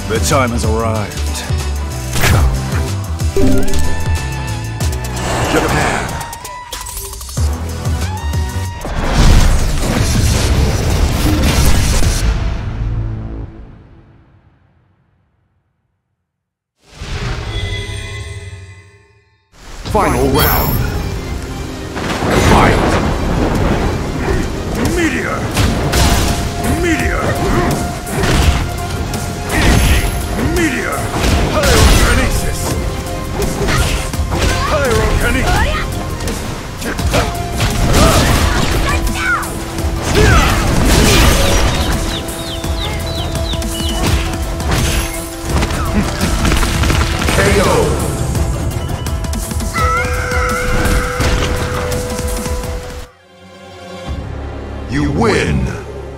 The time has arrived. Japan. Final round. Fight! Meteor! Meteor! Meteor! Pyrokinesis! Pyrokinesis! KO! You win!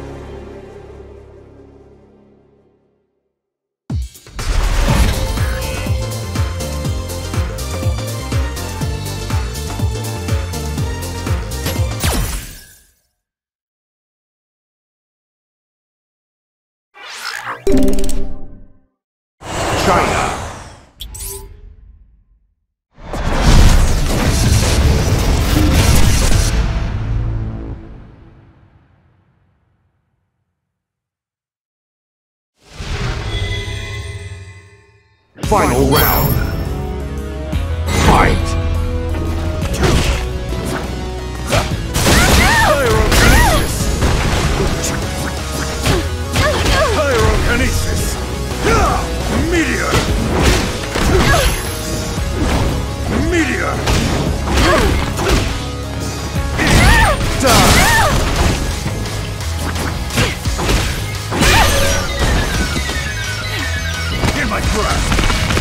China. Final round. Fight! Pyrokinesis! Pyrokinesis! Meteor! Meteor! Die! In my grasp!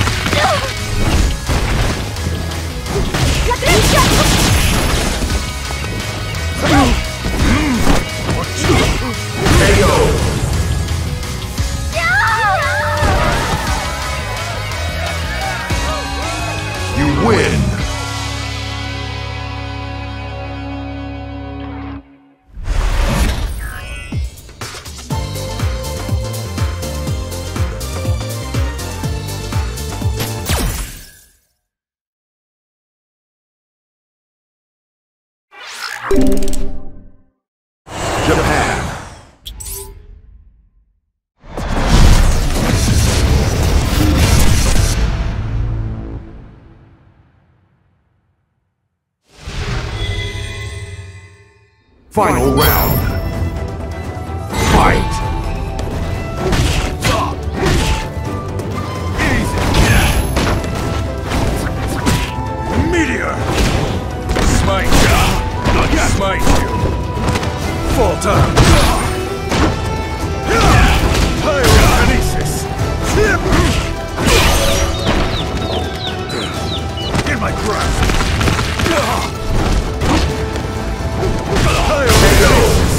KO! You win! Japan. Final round. Fight! Meteor! Smite! Smite you! Fall down! Pyrokinesis! In my grasp! Pyrokinesis!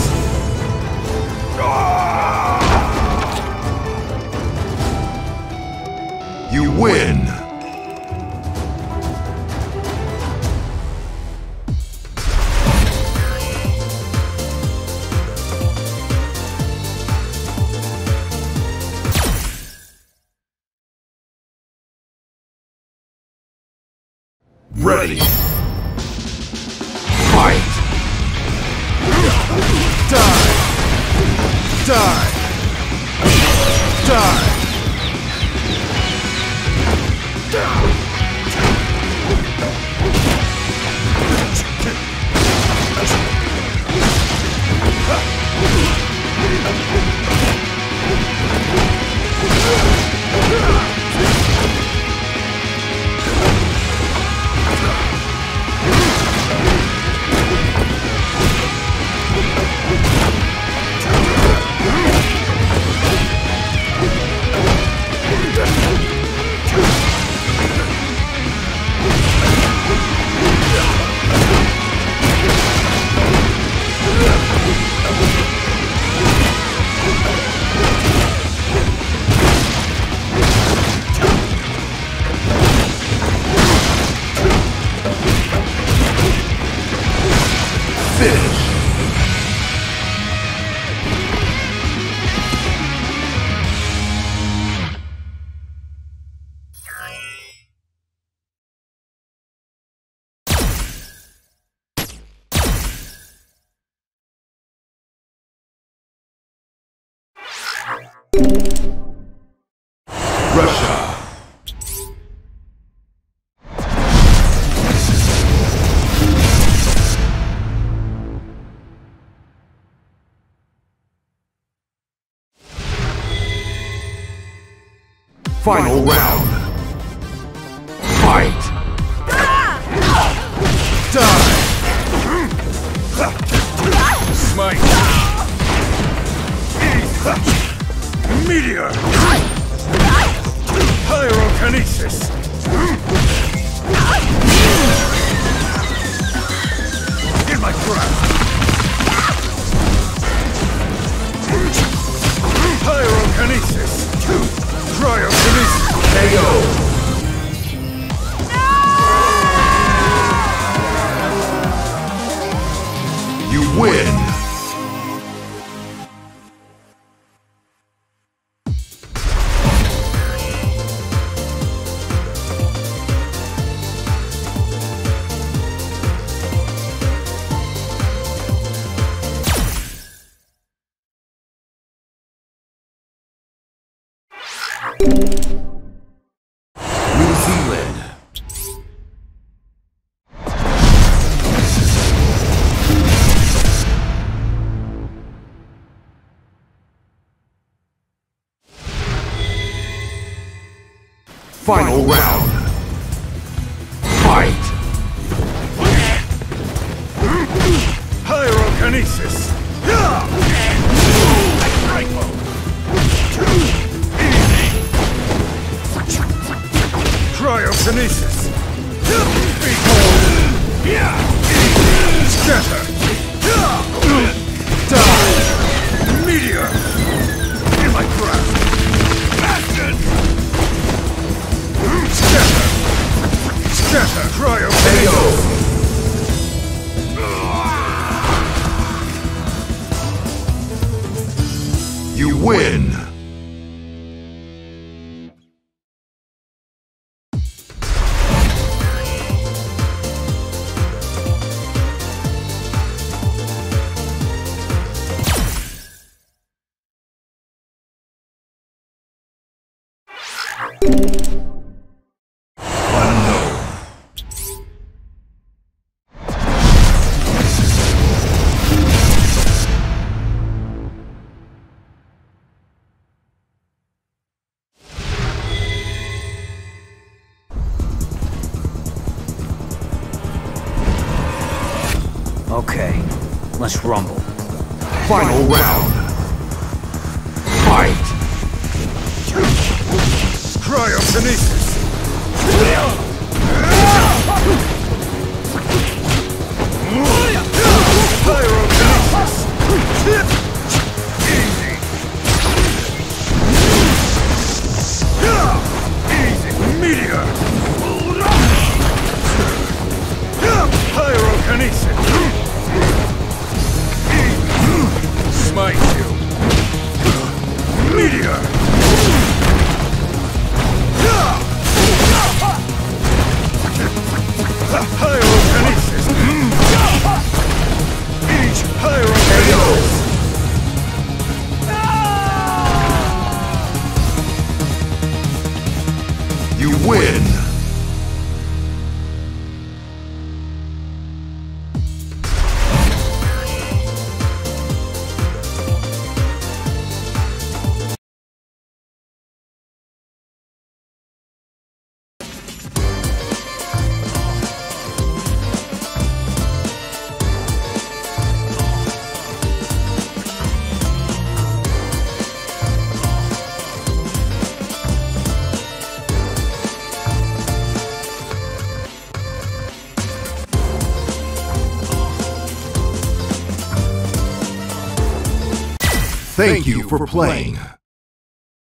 You win! Ready! Fight! Die! Die! Die! Russia. Final round. Fight! Die! Smite! Meteor! Pyrokinesis! In my grasp! Pyrokinesis! Cryokinesis! KO! You win! New Zealand. Final round. Fight! Pyrokinesis! Strike mode! Cryokinesis! Scatter! Die! Meteor! In my grasp! Bastard! Scatter! Scatter! Cryokinesis! You win! Unknown. Okay, let's rumble. Final round. Fight! Cryokinesis! Pyrokinesis! Easy! Easy! Meteor! Pyrokinesis! Smite you! Meteor! Pyrokinesis! Each pyrokinesis! You win! Thank you for playing.